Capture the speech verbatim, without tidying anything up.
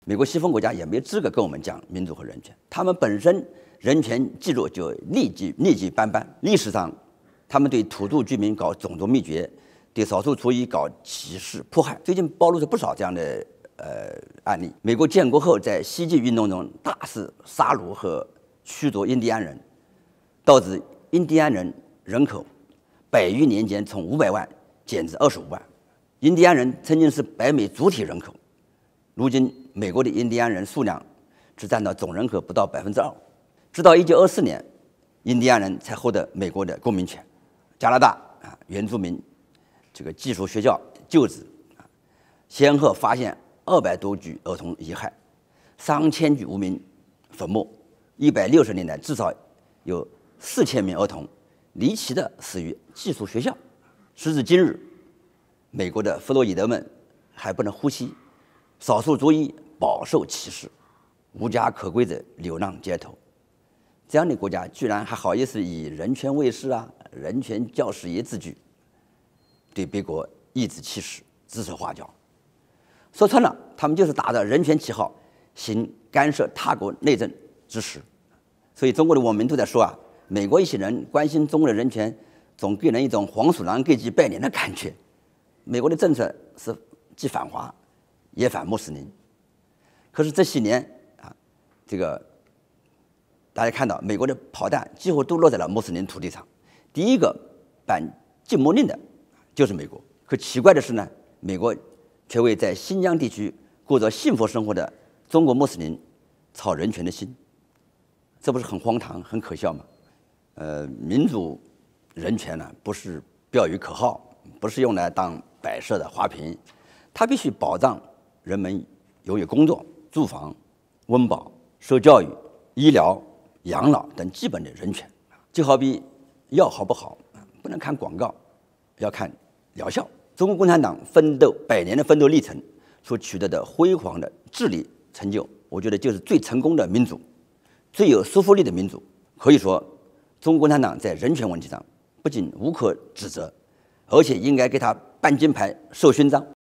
美国西方国家也没资格跟我们讲民主和人权，他们本身人权记录就劣迹劣迹斑斑。历史上，他们对土著居民搞种族灭绝，对少数族裔搞歧视迫害，最近暴露出不少这样的呃案例。美国建国后，在西进运动中大肆杀戮和驱逐印第安人，导致印第安人人口百余年间从五百万减至二十五万。印第安人曾经是北美主体人口，如今美国的印第安人数量只占到总人口不到百分之二。直到一九二四年，印第安人才获得美国的公民权。加拿大啊，原住民这个寄宿学校旧址啊，先后发现二百多具儿童遗骸，上千具无名坟墓。一百六十年代，至少有四千名儿童离奇的死于寄宿学校。时至今日，美国的弗洛伊德们还不能呼吸，少数族裔饱受歧视，无家可归者流浪街头。这样的国家居然还好意思以人权卫士啊、人权教师爷自居，对别国颐指气使、指手画脚。说穿了，他们就是打着人权旗号，行干涉他国内政之实。所以中国的网民都在说啊，美国一些人关心中国的人权，总给人一种黄鼠狼给鸡拜年的感觉。美国的政策是既反华也反穆斯林，可是这些年啊，这个大家看到美国的炮弹几乎都落在了穆斯林土地上。第一个颁禁牧令的就是美国。可奇怪的是呢，美国却为在新疆地区过着幸福生活的中国穆斯林操人权的心，这不是很荒唐、很可笑吗？呃，民主人权呢，不是标语口号，不是用来当摆设的花瓶，它必须保障人们拥有工作、住房、温饱、受教育、医疗、养老等基本的人权。就好比药好不好，不能看广告，要看疗效。中国共产党奋斗百年的奋斗历程所取得的辉煌的治理成就，我觉得就是最成功的民主，最有说服力的民主。可以说，中国共产党在人权问题上不仅无可指责，而且应该给他颁金牌、授勋章。